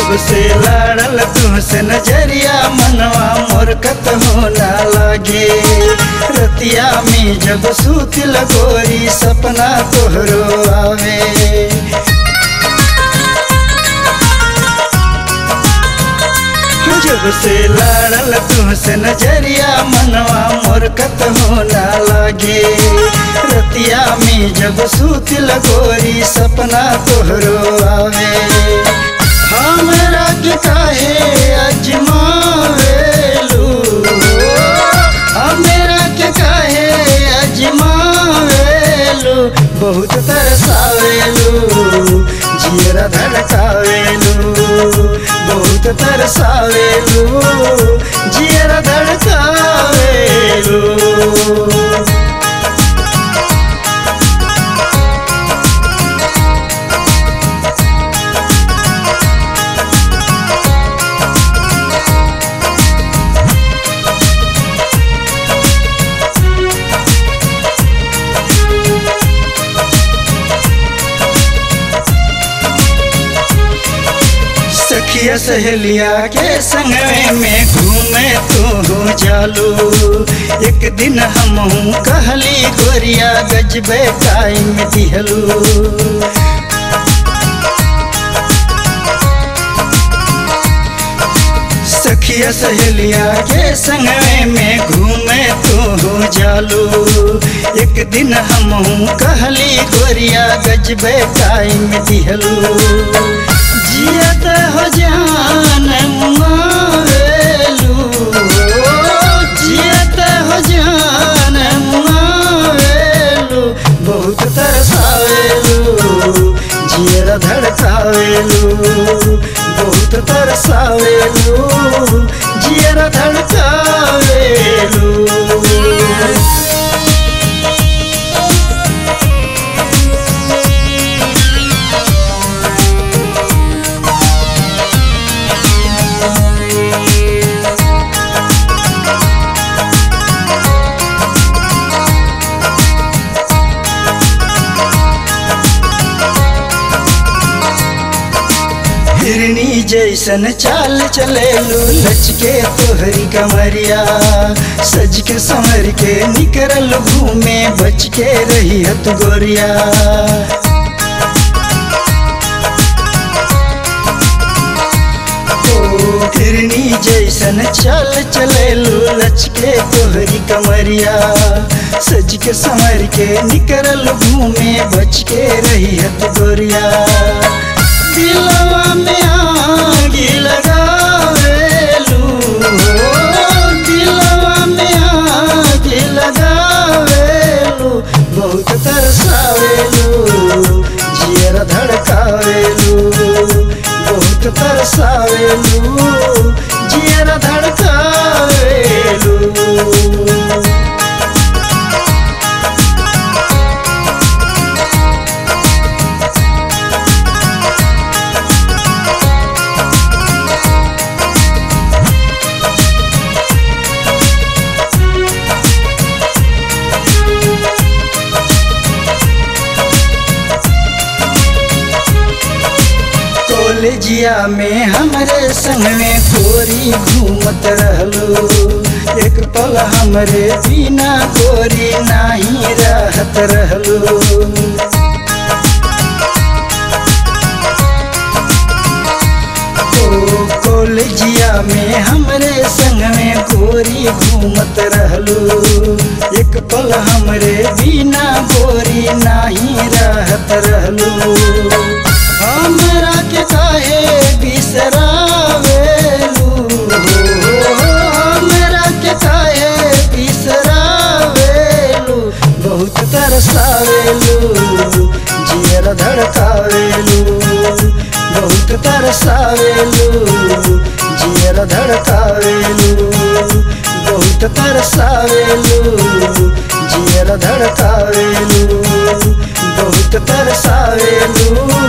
जब से लड़ल तुमसे नजरिया मनवा मोर कतहु ना लागे। रतिया में जब सूतिल गोरी सपना तोहरो आवे। जब से लड़ल तुमसे नजरिया मनवा मोर कतहु ना लागे। रतिया में जब सूतिल गोरी सपना तोहरो आवे। हमरा के काहे अजमावेलू, हमरा के काहे अजमावेलू। बहुत तरसावेलू जियरा धड़कावेलू। बहुत तरसावेलू जियरा धड़कावेलू। सखिया सहेलिया के संगवे में घूमे तू जालू। एक दिन हमहू कहली गोरिया गजबे टाइम दिहलू। सखिया सहेलिया के संगवे में घूमे तू जालू। एक दिन हमहू कहली गोरिया गजबे टाइम दिहलू। जियत हो जान मुआवेलू, जियत हो जान मुआवेलू। बहुत तरसावेलू जियरा धड़कावेलू। बहुत तरसावेलू जियरा धड़कावेलू। हिरनी जैसन चाल चलेलू लचके तोहरी कमरिया। सज के संवर के निकरल घूमे बच के रही हत गोरिया। हिरनी जैसन चाल चलेलू लचके तोहरी कमरिया। सज के संवर के निकरल घूमे बच के रही हत गोरिया। दिलवा में आगी लगावेलू, दिलवा में आगी लगावेलू। बहुत तरसावेलू जियरा धड़कावेलू। बहुत तरसावेलू जियरा धड़कावेलू। कॉलेजिया में हमरे संग में गोरी घूमत रहलू। एक पल हमरे बिना गोरी नाही रहत रहलू। कॉलेजिया में हमरे संग में गोरी घूमत रहलू। एक पल हमरे बिना गोरी नाही रहत रहलू। हमरा के काहे बिसरावेलू, हमरा के काहे बिसरावेलू। बहुत तरसावेलू जियरा धड़कावेलू। बहुत तरसावेलू जियरा धड़कावेलू। बहुत तरसावेलू जियरा धड़कावेलू। बहुत तरसावेलू